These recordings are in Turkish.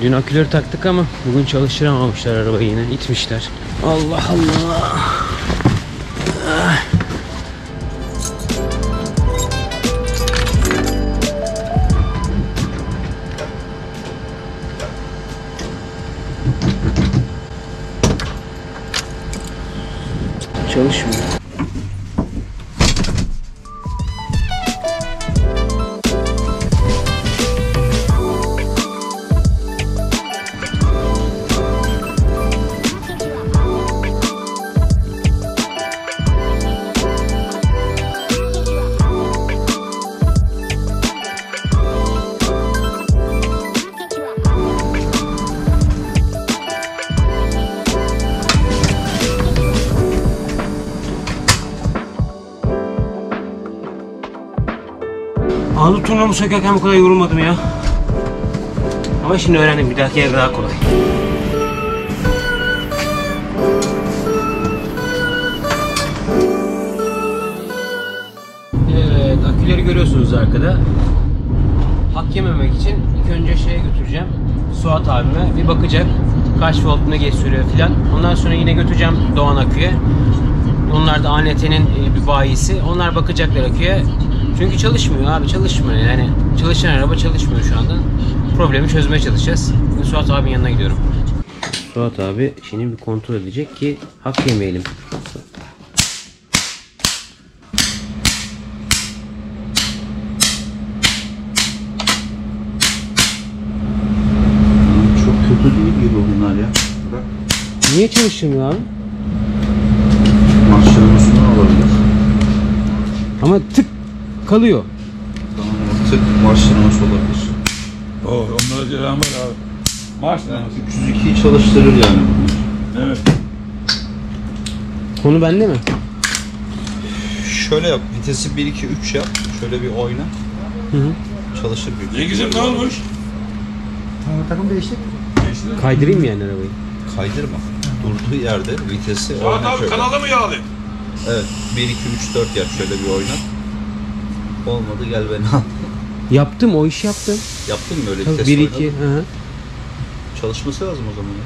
Dün aküleri taktık ama bugün çalıştıramamışlar arabayı yine. İtmişler. Allah Allah. Çalışmıyor. Ağlı turnumu sökerken bu kadar yorulmadım ya. Ama şimdi öğrendim, bir dahaki yer daha kolay. Evet, aküleri görüyorsunuz arkada. Hak yememek için ilk önce şeye götüreceğim. Suat abime bir bakacak. Kaç volt ne geçiyor filan. Ondan sonra yine götüreceğim Doğan Akü'ye. Onlar da ANT'nin bir bayisi. Onlar bakacaklar aküye. Çünkü çalışmıyor abi, çalışmıyor yani. Çalışan araba çalışmıyor şu anda. Problemi çözmeye çalışacağız. Şimdi Suat abinin yanına gidiyorum. Suat abi şimdi bir kontrol edecek ki hak yemeyelim. Çok kötü değil gibi bunlar ya. Bırak. Niye çalışmıyor abi? Marşlamasından olabilir. Ama tık kalıyor. Tamam, tık marşlaması olabilir. Onlara cevap var abi. Marşlaması. 302'yi çalıştırır yani bunlar. Evet. Konu bende mi? Şöyle yap, vitesi 1-2-3 yap. Şöyle bir oyna. Hı. Çalışır büyük. Cengiz'im ne olmuş? Takım değişti. Kaydırayım mı yani arabayı? Kaydırma. Durduğu yerde vitesi Suat oyna abi şöyle. kanalı mı yağlı? Evet, 1-2-3-4 yap, şöyle bir oyna. Olmadı, gel beni al. Yaptım, o işi yaptım. Yaptın mı öyle Tabii, vites 1-2. oynadın? Hı. Çalışması lazım o zaman ya.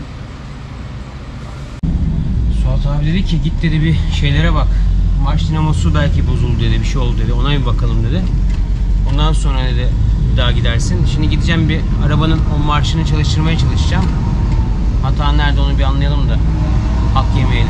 Suat abi dedi ki git dedi bir şeylere bak. Marş dinamosu belki bozuldu dedi, bir şey oldu dedi. Ona bir bakalım dedi. Ondan sonra dedi bir daha gidersin. Şimdi gideceğim bir arabanın o marşını çalıştırmaya çalışacağım. Hata nerede onu bir anlayalım da hak yemeyelim.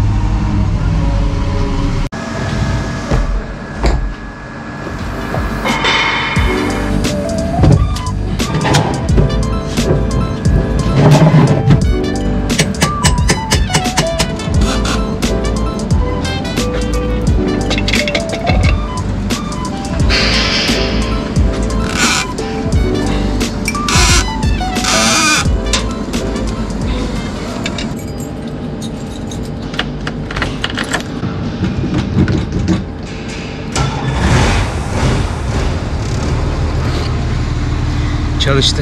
Çalıştı.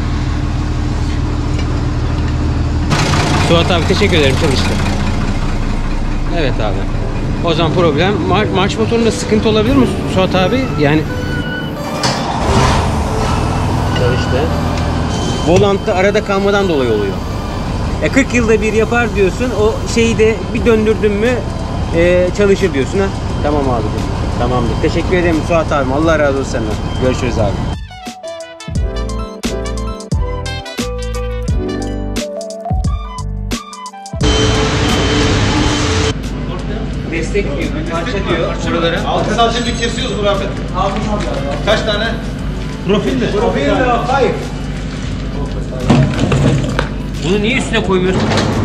Suat abi teşekkür ederim, çalıştı. Evet abi. O zaman problem marş motorunda sıkıntı olabilir mi Suat abi? Yani çalıştı. Volantta arada kalmadan dolayı oluyor. 40 yılda bir yapar diyorsun. O şeyi de bir döndürdün mü çalışır diyorsun ha. Tamam abi. Tamamdır. Teşekkür ederim Suat abi. Allah razı olsun senden. Görüşürüz abi. Destek diyor, parça diyor buralara. Altısal şimdi kesiyoruz bu Rafet. Kaç tane? Profil mi? Profil hayır. Bunu niye üstüne koymuyorsun?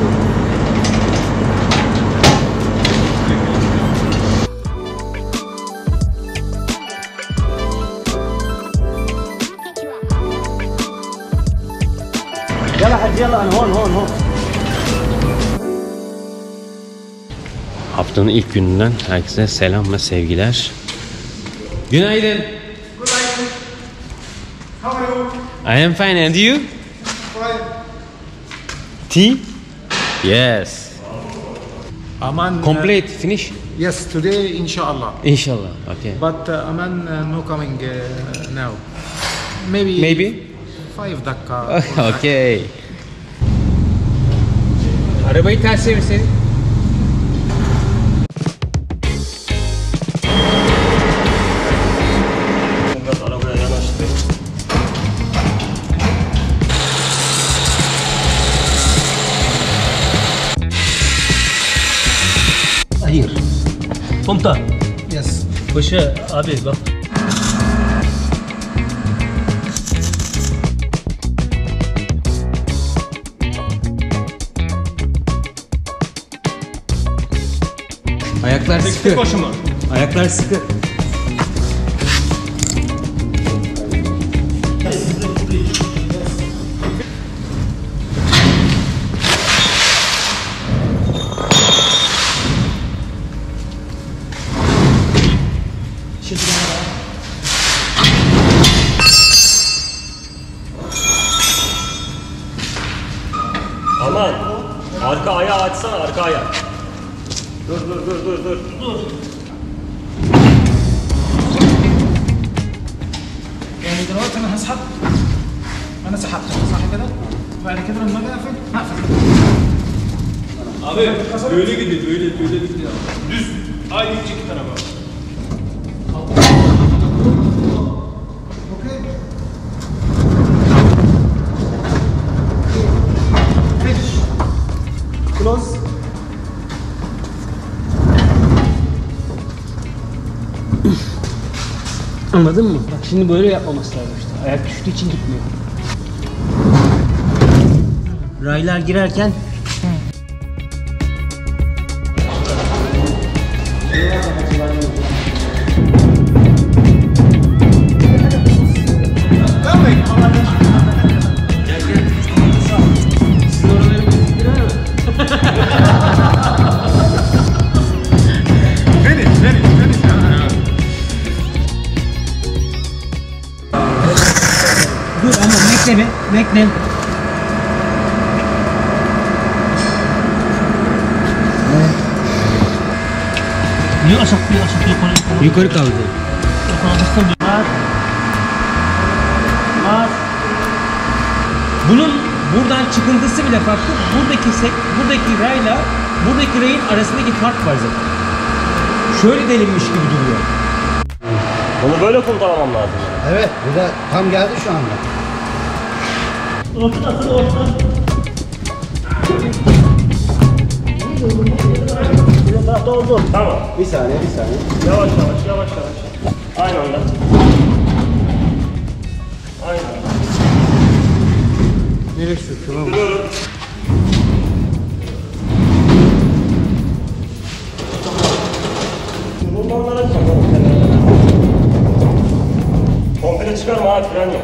يلا حجي يلا انا هون. Haftanın ilk gününden herkese selam ve sevgiler. Günaydın. I am fine, and you? Tea? Yes. Aman. Complete, finish? Yes, today inshallah. İnşallah. Okay. But Aman no coming now. Maybe. Maybe? 5 dakika. Okay. Arabayı ters çevirseydin. Biraz arabaya yanaştı. Hayır. Komutan. Yes. Paşa abi bak. Ayaklar sıkı. Başıma. Ayaklar sıkı. Aman. Arka ayağı açsana, arka ayağı. Dur. يعني دلوقتي انا هسحب. انا سحبت صح كده؟ بعد كده لما اجي اقفل هقفل. Abi böyle gidiyor, böyle gidiyor. Düz. Aynı iki tarafa. Okay. Close. Anladın mı? Bak şimdi böyle yapmaması lazım işte. Ayak düştüğü için gitmiyor. Raylar girerken dur ama bekle be, bekle. Yavaş Yukarı kaldı. Bunun buradan çıkıntısı bile farklı. Buradaki rayla buradaki rayın arasındaki fark var zaten. Şöyle delinmiş gibi duruyor. Bunu böyle kurtaramam lazım. Evet, bu da tam geldi şu anda. Orta. Bir tarafta oldu. Tamam. Bir saniye. Yavaş. Aynı anda. Nereye sürtüyor lan? Duruyorum. Bunları çıkartalım. Komple çıkarma abi, fren yok.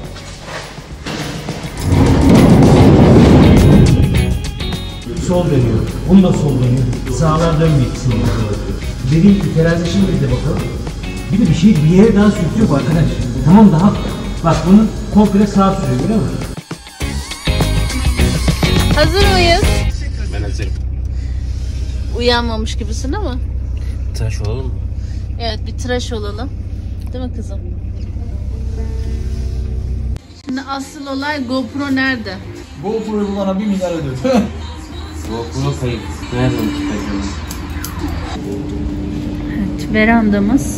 Sol dönüyor. Bunu da sol dönüyor. Sağlar dönmüyor ikisini. Dediğim gibi terazi şimdi de bakalım. Bir yere daha sürtüyor bu arkadaş. Tamam daha. Bak bunu komple sağa sürüyor biliyor musun? Hazır mıyız? Ben hazırım. Uyanmamış gibisin ama. Tıraş olalım mı? Evet, bir tıraş olalım. Değil mi kızım? Şimdi asıl olay GoPro nerede? GoPro'yu bulana 1 milyar ödüyor. GoPro kayıp. Nereden çıkacağım? Evet, verandamız.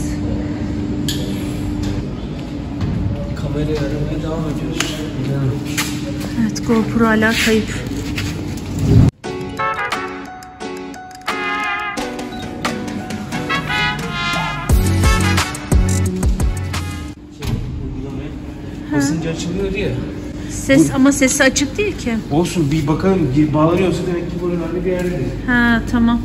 Kamerayı aramaya devam ediyoruz. Evet, GoPro hala kayıp. Basınca açılıyor ya. Ses ama sesi açık değil ki. Olsun bir bakalım. Bağlanıyorsa demek ki buralarda bir yerde. Ha, tamam.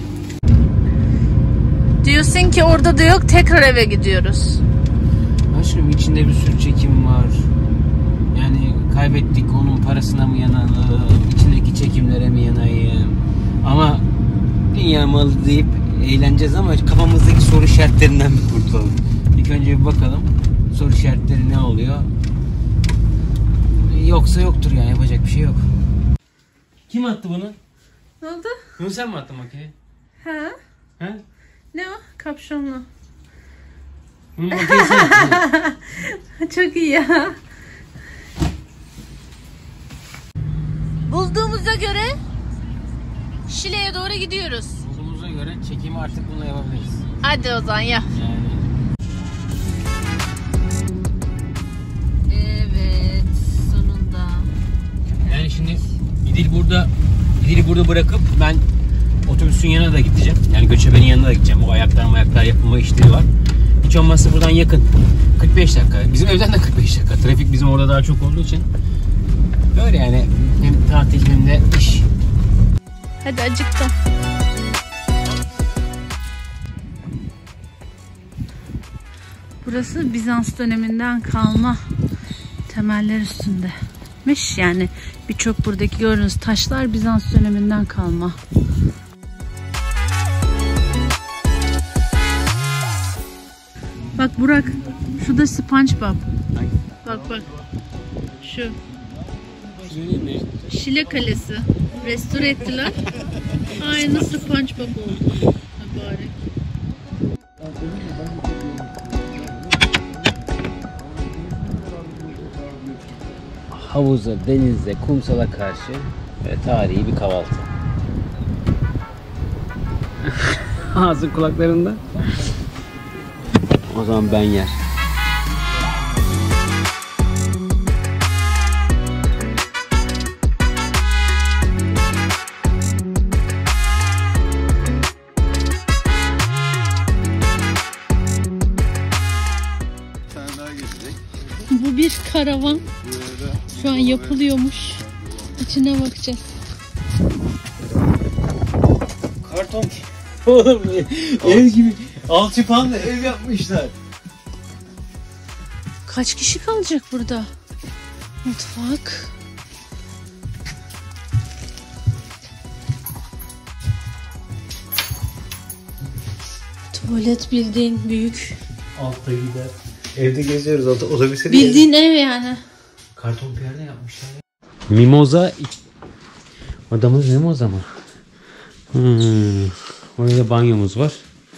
Diyorsun ki orada da yok, tekrar eve gidiyoruz. Aşkım içinde bir sürü çekim var. Yani kaybettik, onun parasına mı yanalım, içindeki çekimlere mi yanayım? Ama dünya malı deyip eğleneceğiz ama kafamızdaki soru işaretlerinden bir kurtulalım. İlk önce bir bakalım soru işaretleri ne oluyor? Yoksa yoktur yani, yapacak bir şey yok. Kim attı bunu? Ne oldu? Bunu sen mi attın makineye? Ha? He? Ne o? Kapşonlu. Bunu makineye sen attın. Çok iyi ya. Bulduğumuza göre Şile'ye doğru gidiyoruz. Bulduğumuza göre çekimi artık bununla yapabiliriz. Hadi o zaman yap. Evet, sonunda. Yani şimdi İdil'i burada bırakıp ben otobüsün yanına da gideceğim. Yani göçebenin yanına da gideceğim. O ayaklar yapılma işleri var. Hiç olmazsa buradan yakın. 45 dakika. Bizim evden de 45 dakika. Trafik bizim orada daha çok olduğu için. Öyle yani. Hem tatil hem de iş. Hadi acıktım. Burası Bizans döneminden kalma temeller üstündemiş. Yani birçok buradaki gördüğünüz taşlar Bizans döneminden kalma. Bak Burak, şu da SpongeBob. Bak. Şu. Şile Kalesi. Restore ettiler. Aynı SpongeBob oldu. Mübarek. Havuza, denize, kumsala karşı ve tarihi bir kahvaltı. Ağzı kulaklarında. O zaman ben yer. Bu bir karavan. Şu an yapılıyormuş. İçine bakacağız. Karton. Oğlum ev gibi alçıpanla ev yapmışlar. Kaç kişi kalacak burada? Mutfak. Tuvalet bildiğin büyük. Altta gider. Evde geziyoruz otobüse. Bildiğin ev yani. Karton perde yapmışlar. Mimoza. Adamın mimoza mı? Orada banyomuz var.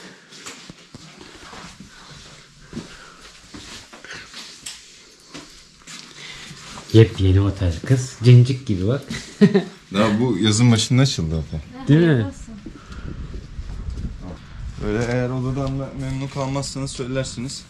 Yepyeni otel kız. Cincik gibi bak. Daha bu yazın başında açıldı otel. Değil mi? Böyle eğer odadan memnun kalmazsanız söylersiniz.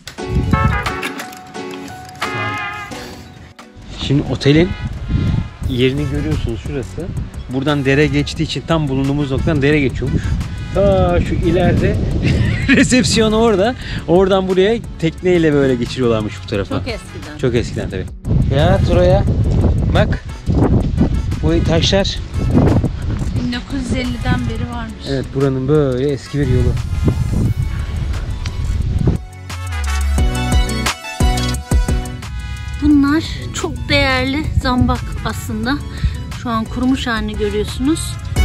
Şimdi otelin yerini görüyorsunuz şurası. Buradan dere geçtiği için tam bulunduğumuz noktadan dere geçiyormuş. Ta şu ileride resepsiyon orada. Oradan buraya tekneyle böyle geçiriyorlarmış bu tarafa. Çok eskiden. Çok eskiden tabii. Ya Troya bak bu taşlar. 1950'den beri varmış. Evet buranın böyle eski bir yolu. Bunlar çok değerli zambak aslında. Şu an kurumuş halini görüyorsunuz.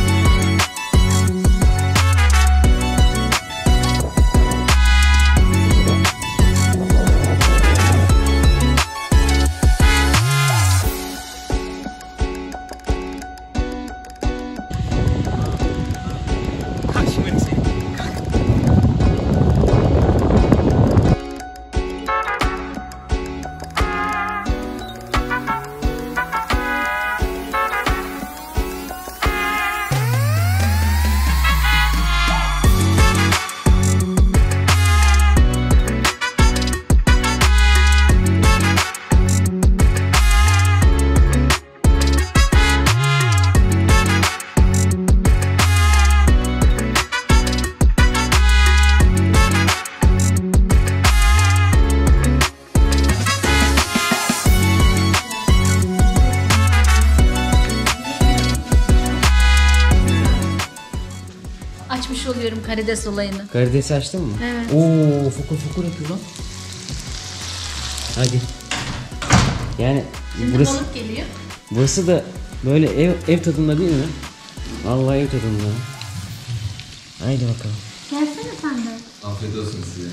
Açmış oluyorum karides olayını. Karidesi açtın mı? Evet. Oo fokur yapıyor lan. Hadi. Yani Şimdi burası, balık geliyor. burası da böyle ev tadında değil mi? Vallahi ev tadında. Haydi bakalım. Gelsene sen de. Afiyet olsun size.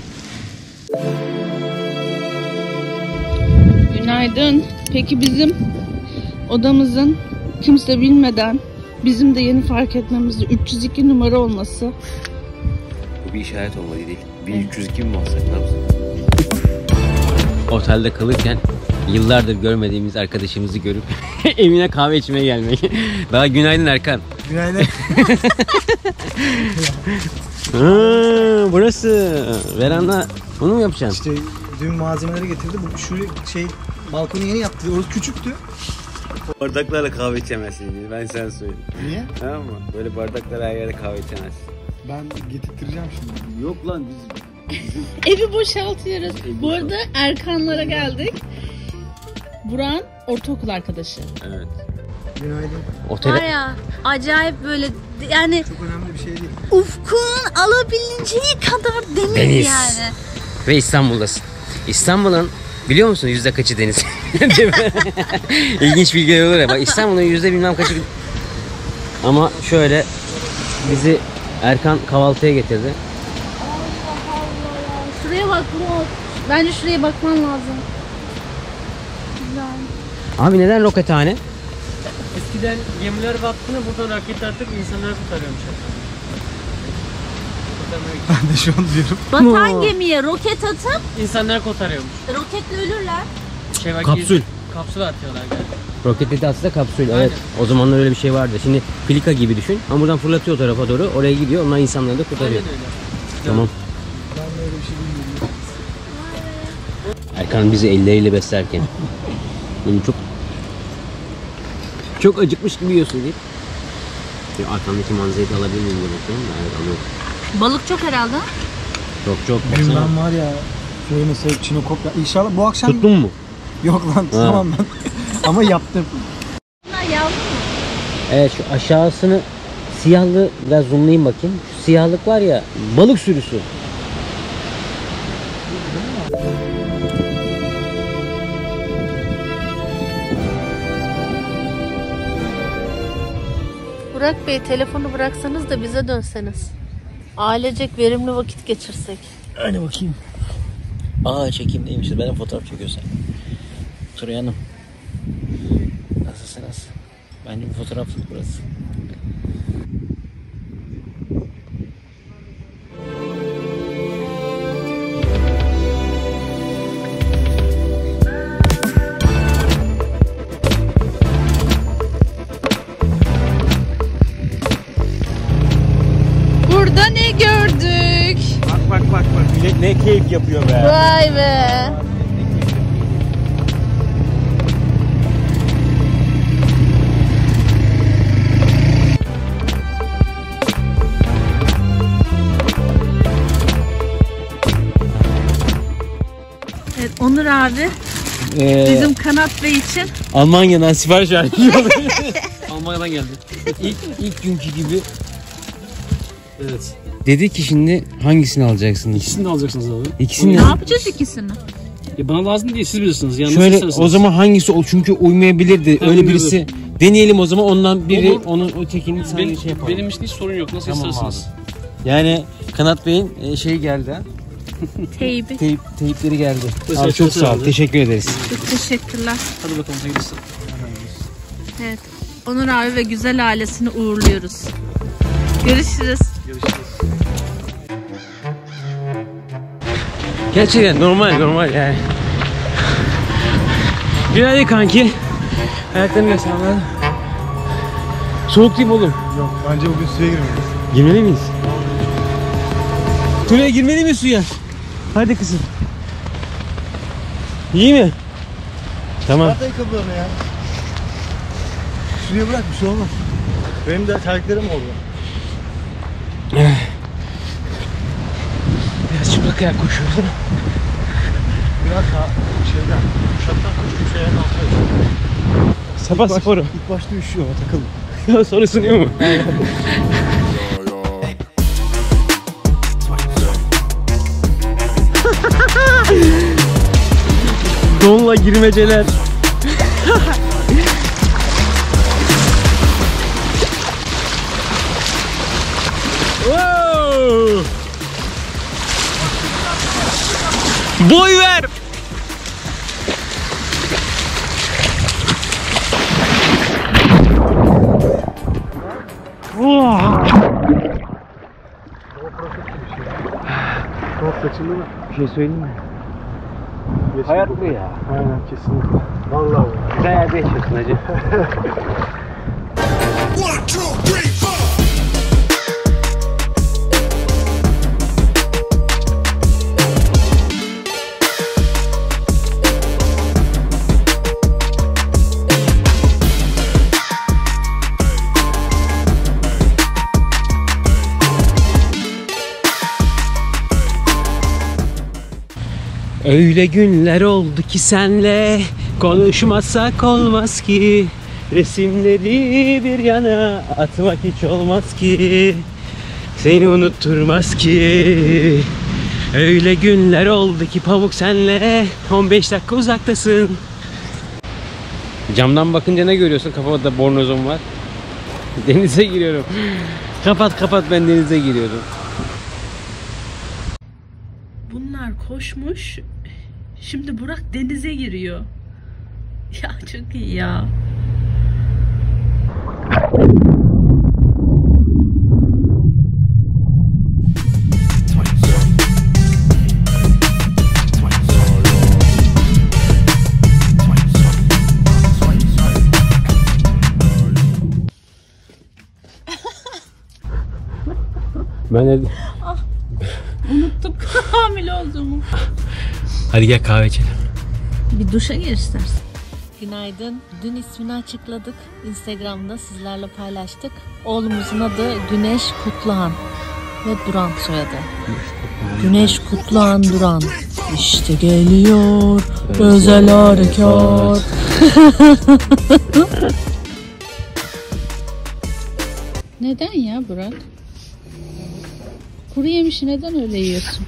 Günaydın. Peki bizim odamızın kimse bilmeden bizim de yeni fark etmemiz 302 numara olması. Bu bir işaret olmalı değil. 1302 mi olsak ne yapsın? Otelde kalırken yıllardır görmediğimiz arkadaşımızı görüp evine kahve içmeye gelmek. Daha günaydın Erkan. Günaydın. Burası. Veranda. Bunu mu yapacaksın? İşte dün malzemeleri getirdi. Bu şu balkonu yeni yaptı. Orası küçüktü. Bardaklarla kahve içemezsin. Ben sana söyleyeyim. Niye? Tamam mı? Böyle bardaklarla her yerde kahve içemezsin. Ben getirteceğim şimdi. Yok lan biz... Evi boşaltıyoruz. Bu arada Erkanlara geldik. Burak'ın ortaokul arkadaşı. Evet. Günaydın. Var ya acayip böyle yani Çok önemli bir şey değil. ufkun alabileceği kadar deniz, Deniz. yani. Ve İstanbul'dasın. İstanbul'un biliyor musun yüzde kaçı deniz? Değil mi? İlginç bilgiler olur ya. Bak İstanbul'un yüzde bilmem kaçı... Ama şöyle bizi Erkan kahvaltıya getirdi. Şuraya bak Burak. Bence şuraya bakman lazım. Güzel. Abi neden rokethane? Eskiden gemiler battığında buradan raket atıp insanları kurtarıyormuş. Ben de şu an diyorum. Batan gemiye roket atıp İnsanları kurtarıyormuş. roketle ölürler. Kapsül. Kapsül atıyorlar galiba. Roketli de aslında kapsül. Evet. O zamanlar öyle bir şey vardı. Şimdi filika gibi düşün. Ama buradan fırlatıyor o tarafa doğru. Oraya gidiyor. Onlar insanları da kurtarıyor. Aynen öyle. Tamam. Erkan bizi elleriyle beslerken. Bunu çok acıkmış gibi yiyorsun deyip. Arkamdaki manzarayı da alabilir miyim diye bakıyorum da. Evet alıyorum. Balık çok herhalde. Çok. Dün Baksana. ben var ya şöyle mesela çinokop İnşallah bu akşam... Tuttun mu? Yok lan tutamam ben. Ama yaptım. Bunlar yavru mu? Evet şu aşağısını siyahlı biraz zoomlayayım bakayım. Şu siyahlık var ya balık sürüsü. Burak Bey telefonu bıraksanız da bize dönseniz. Ailecek verimli vakit geçirsek. Hadi bakayım. Aa çekimdeymişiz. Ben de fotoğraf çekiyorsan. Turay Hanım. Nasılsınız? Bence bir fotoğraflık burası. Burada ne gördük? Bak. Millet ne keyif yapıyor be. Vay be. Evet Onur abi bizim Kanat Bey için Almanya'dan sipariş vermiş. Almanya'dan geldi. İlk günkü gibi. Evet. Dedi ki şimdi hangisini alacaksınız? İkisini de alacaksınız abi. İkisini ne de. yapacağız ikisini? Ya bana lazım değil, siz bilirsiniz. Yani Şöyle nasıl isterseniz. o zaman hangisi o çünkü uymayabilirdi. Ha, Öyle uymuyor. birisi deneyelim o zaman ondan biri Olur. onun ötekini sen benim, şey yapalım. benim için hiç sorun yok. Nasıl Tamam isterseniz. Yani Kanat Bey'in şeyi geldi ha. Teybi. Teyipleri geldi. Mesela Abi çok çok sağ ol. güzeldi. Teşekkür ederiz. Çok teşekkürler. Hadi bakalım hayırlısı. Evet. Onur abi ve güzel ailesini uğurluyoruz. Görüşürüz. Gerçekten normal yani. Günaydın kanki. Ayaklarını göster bana. Soğuk değil mi oğlum? Yok bence bugün suya girmeliyiz. Girmeli miyiz? Şuraya girmeli mi suya? Hadi kızım. İyi mi? Tamam. Zaten kapılarını ya. Şuraya bırak bir şey olmaz. Benim de terliklerim oldu. Biraz çıplak ayak koşuyoruz değil mi? Biraz daha şeyden, kuşaktan koşup şeye kalkıyoruz. Sabah sporu. İlk başta üşüyor ama takıldım. Ya sonra ısınıyor mu? Donla girmeceler. Wow! Boy ver. Çok saçıldı mı? Bir şey söyleyeyim mi? Hayat bu ya. Aynen kesinlikle. Vallahi. Güzel yerde yaşıyorsun hacı. 1, 2, 3, 4 Öyle günler oldu ki senle konuşmasak olmaz ki. Resimleri bir yana atmak hiç olmaz ki. Seni unutturmaz ki. Öyle günler oldu ki Pamuk senle 15 dakika uzaktasın. Camdan bakınca ne görüyorsun? Kafamda bornozum var. Denize giriyorum. Kapat ben denize giriyorum. Bunlar koşmuş. Şimdi Burak denize giriyor. Ya çok iyi ya. Ben de... Unuttum hamile olduğumu. Hadi gel kahve içelim. Bir duşa gir istersen. Günaydın. Dün ismini açıkladık. Instagram'da sizlerle paylaştık. Oğlumuzun adı Güneş Kutluhan ve Duran soyadı. Güneş Kutluhan Duran. İşte geliyor özel harekat. Neden ya Burak? Kuru yemişi neden öyle yiyorsun?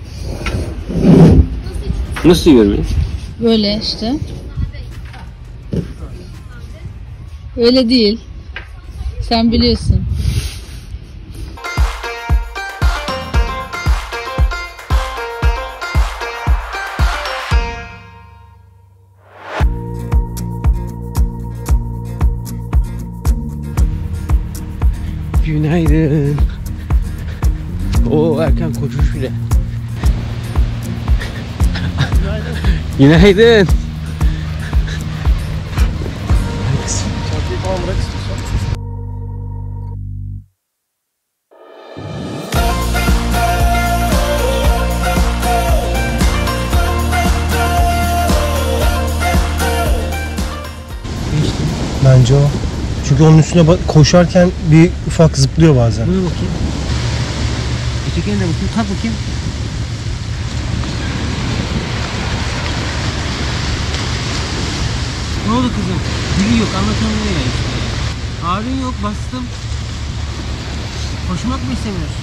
Nasıl yiyorum ya? Böyle işte. Öyle değil. Sen biliyorsun. Günaydın. Oo erken koşmuş bile. Günaydın. Çantayı falan bırak istiyorsan. Bence o. Çünkü onun üstüne koşarken bir ufak zıplıyor bazen. Buna bakayım. Ötekine de bakayım. Kalk bakayım. Ne oldu kızım? Dili yok. Anlatamıyor ya işte. Ağrın yok. Bastım. Koşmak mı istemiyorsun?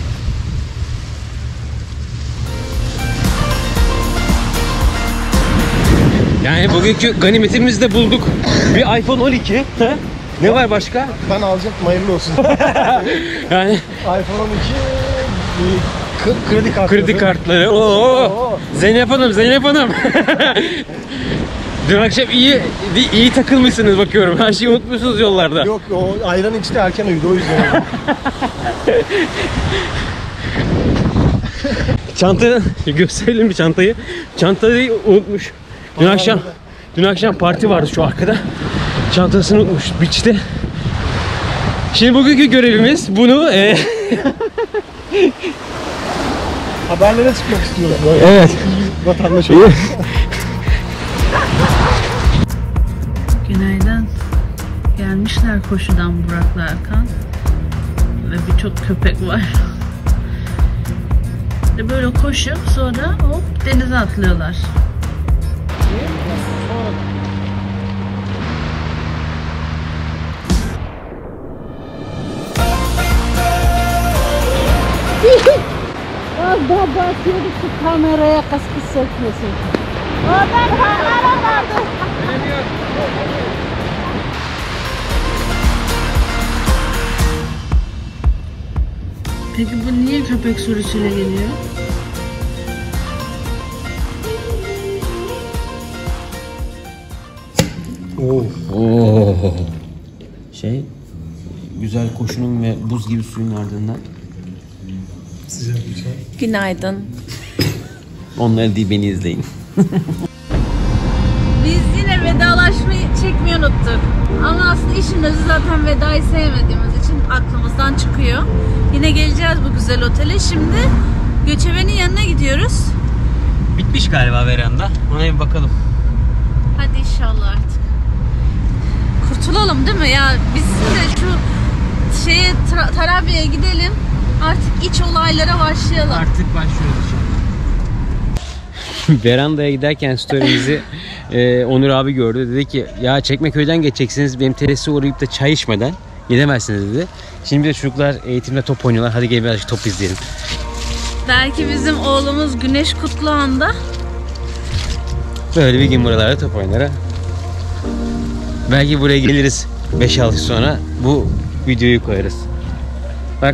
Yani bugünkü ganimetimizi de bulduk. Bir iPhone 12. Ha? Ne var başka? Ben alacaktım, hayırlı olsun. Yani iPhone 12 kredi kartları. kredi kartları. Oo. Zeynep Hanım. Dün akşam iyi takılmışsınız bakıyorum. Her şeyi unutmuşsunuz yollarda. Yok, o ayran içti, erken uyudu, o yüzden. Çanta gösterelim bir çantayı. Çantayı unutmuş. Dün akşam parti vardı şu arkada. Çantasını unutmuş beach'te. Şimdi bugünkü görevimiz bunu Haberlere çıkmak istiyorum. evet. Vatandaş olarak. Günaydın. Gelmişler koşudan Burak'la Erkan. Ve birçok köpek var. Böyle koşup sonra hop denize atlıyorlar. Baba atıyordu şu kameraya kaskı sökmesin. Oradan hala vardı. Peki bu niye köpek sürüsüyle geliyor? Oo. Güzel koşunun ve buz gibi suyun ardından. Günaydın. Onları değil, beni izleyin. Biz yine vedalaşmayı çekmeyi unuttuk. Ama aslında işin özü zaten vedayı sevmediğimiz için aklımızdan çıkıyor. Yine geleceğiz bu güzel otele. Şimdi göçebenin yanına gidiyoruz. Bitmiş galiba veranda. Ona bir bakalım. Hadi inşallah artık. Kurtulalım değil mi? Ya biz de şu Tarabya'ya gidelim. Artık iç olaylara başlayalım. Artık başlıyoruz. Verandaya giderken story'mizi Onur abi gördü. Dedi ki ya Çekmeköy'den geçeceksiniz. Benim terese uğrayıp da çay içmeden gidemezsiniz dedi. Şimdi bir de çocuklar eğitimde top oynuyorlar. Hadi gelin birazcık top izleyelim. Belki bizim oğlumuz Güneş Kutluhan'da. Böyle bir gün buralarda top oynar ha. Belki buraya geliriz 5-6 yıl sonra bu videoyu koyarız. Bak.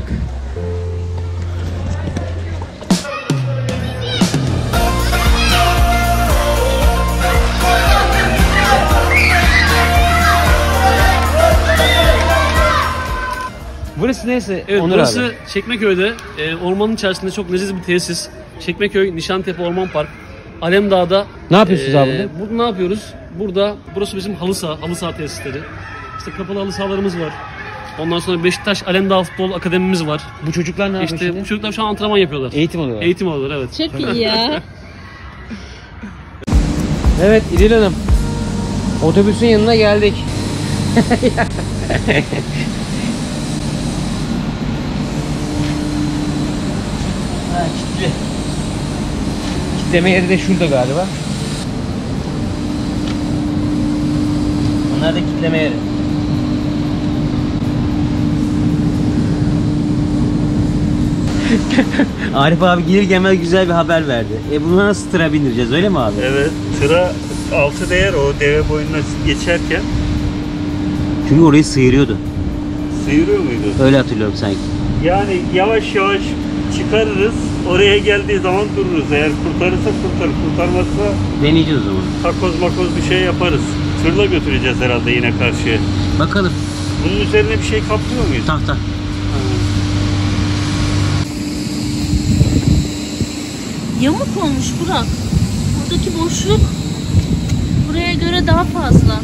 Burası neyse? Evet, Onur burası abi. Çekmeköy'de ormanın içerisinde çok leziz bir tesis. Çekmeköy Nişantepe Orman Park. Alemdağ'da. Ne yapıyorsunuz abi burada? Burada ne yapıyoruz? Burası bizim halı saha tesisleri. İşte kapalı halı sahalarımız var. Ondan sonra Beşiktaş Alemdağ Futbol Akademimiz var. Bu çocuklar ne yapıyor şimdi? Bu çocuklar şu an antrenman yapıyorlar. Eğitim alıyorlar. Eğitim alıyorlar, evet. Çok iyi ya. Evet İdil Hanım. Otobüsün yanına geldik. Ha, kilitli. Kitleme yeri de şurada galiba. Onlar da kitleme yeri. Arif abi gelir gelmez güzel bir haber verdi. Buna nasıl tıra bindireceğiz öyle mi abi? Evet, tıra altı değer o deve boyuna geçerken. Çünkü orayı sıyırıyordu. Sıyırıyor muydu? Öyle hatırlıyorum sanki. Yani yavaş yavaş çıkarırız. Oraya geldiği zaman dururuz. Eğer kurtarırsa kurtarır. Kurtarmazsa deneyeceğiz o zaman. takoz makoz bir şey yaparız. Tırla götüreceğiz herhalde yine karşıya. Bakalım. Bunun üzerine bir şey kaplıyor muyuz? Tahta. Yamuk olmuş Burak. Buradaki boşluk buraya göre daha fazla.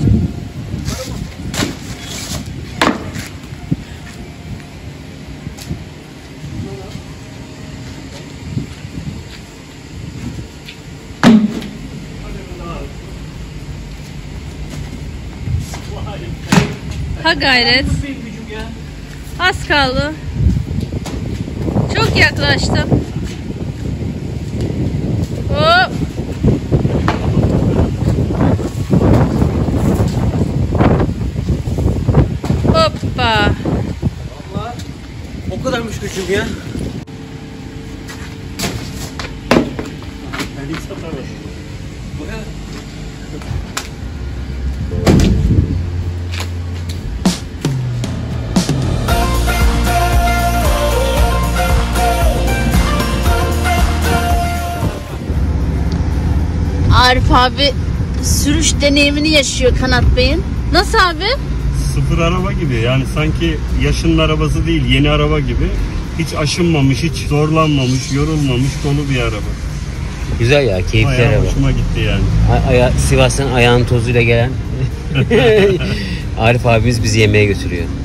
Ha gayret. Az kaldı. Çok yaklaştım. Hop. Hoppa. O kadarmış küçük ya. Arif abi sürüş deneyimini yaşıyor Kanat Bey'in. Nasıl abi? Sıfır araba gibi. Yani sanki yaşının arabası değil, yeni araba gibi. Hiç aşınmamış, hiç zorlanmamış, yorulmamış, dolu bir araba. Güzel ya, keyifli Bayağı araba. hoşuma gitti yani. Sivas'tan ayağın tozuyla gelen Arif abimiz bizi yemeğe götürüyor.